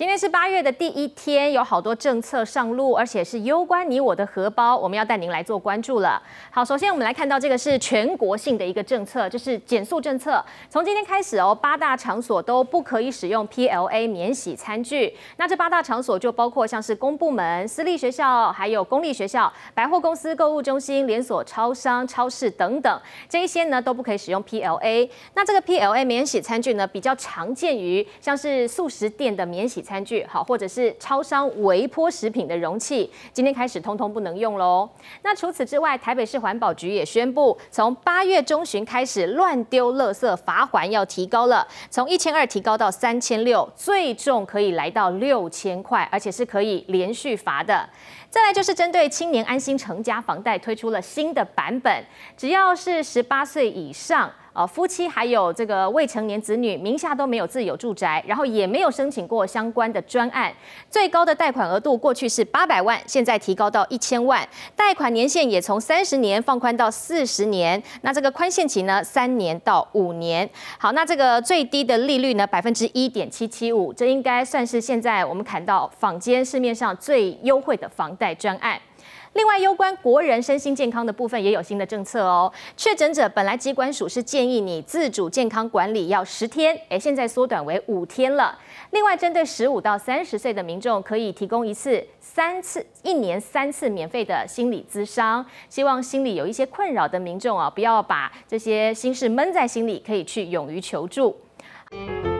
今天是8月的第一天，有好多政策上路，而且是攸关你我的荷包，我们要带您来做关注了。好，首先我们来看到这个是全国性的一个政策，就是减塑政策。从今天开始8大场所都不可以使用 PLA 免洗餐具。那这8大场所就包括像是公部门、私立学校，还有公立学校、百货公司、购物中心、连锁超商、超市等等，这一些呢都不可以使用 PLA。那这个 PLA 免洗餐具呢，比较常见于像是素食店的免洗餐具，好，或者是超商微波食品的容器，今天开始通通不能用喽。那除此之外，台北市环保局也宣布，从8月中旬开始，乱丢垃圾罚锾要提高了，从1200提高到3600，最重可以来到6000块，而且是可以连续罚的。再来就是针对青年安心成家房贷推出了新的版本，只要是18岁以上。夫妻还有这个未成年子女名下都没有自有住宅，然后也没有申请过相关的专案，最高的贷款额度过去是800万，现在提高到1000万，贷款年限也从30年放宽到40年，那这个宽限期呢3年到5年。好，那这个最低的利率呢1.775%，这应该算是现在我们看到坊间市面上最优惠的房贷专案。另外，攸关国人身心健康的部分也有新的政策哦。确诊者本来疾管署是建议你自主健康管理要10天，现在缩短为5天了。另外，针对15到30岁的民众，可以提供1年3次免费的心理咨商。希望心里有一些困扰的民众不要把这些心事闷在心里，可以去勇于求助。